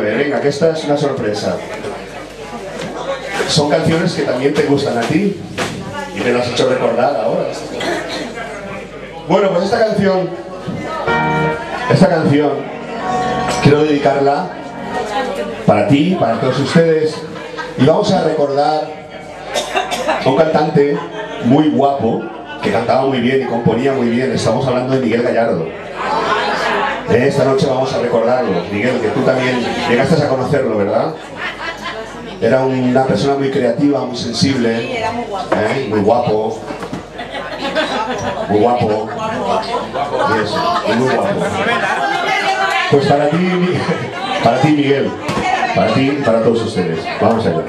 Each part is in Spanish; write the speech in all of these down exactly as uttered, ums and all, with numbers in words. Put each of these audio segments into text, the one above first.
nueve, venga, que esta es una sorpresa. Son canciones que también te gustan a ti y me las has hecho recordar ahora. Bueno, pues esta canción, esta canción, quiero dedicarla para ti, para todos ustedes, y vamos a recordar a un cantante muy guapo, que cantaba muy bien y componía muy bien. Estamos hablando de Miguel Gallardo. Esta noche vamos a recordarlo. Miguel, que tú también llegaste a conocerlo, ¿verdad? Era una persona muy creativa, muy sensible, Sí, era muy guapo. ¿eh? Muy guapo. Muy guapo. Y eso, y muy guapo. Pues para ti, para ti, Miguel, para ti y para todos ustedes. Vamos allá.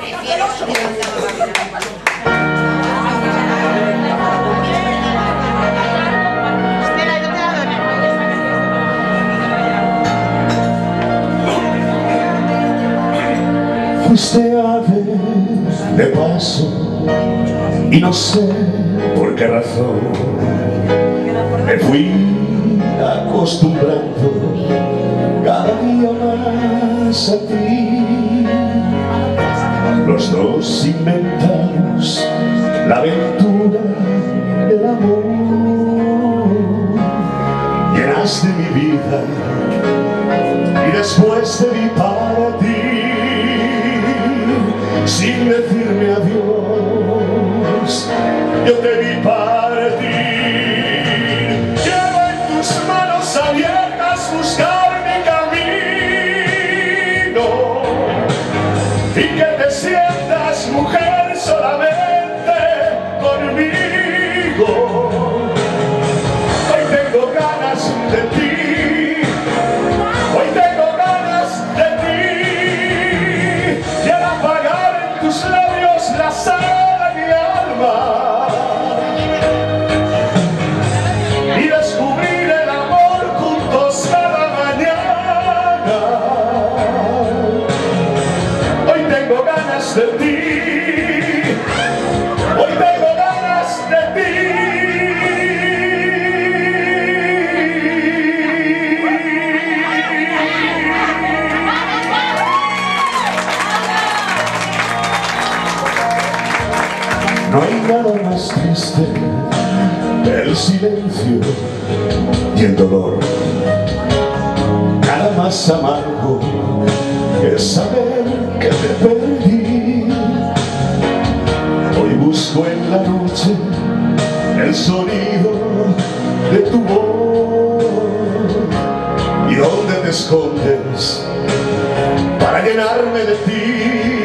Fuiste ave de paso y no sé por qué razón me fui acostumbrando cada día más a ti. Los dos inventamos la aventura del amor. Llenaste mi vida y después te vi para ti. Sin decirme adiós, yo te vi partir. Llevo en tus manos abiertas buscar mi camino y que te sientas mujer solamente conmigo. Hoy tengo ganas de ti. Hoy tengo ganas de ti. Quiero apagar tus labios la sal de mi alma y descubrir el amor juntos cada mañana. Hoy tengo ganas de ti. Hoy tengo ganas de ti. No hay nada más triste que el silencio y el dolor, nada más amargo que saber que te perdí. Hoy busco en la noche el sonido de tu voz y dónde te escondes para llenarme de ti.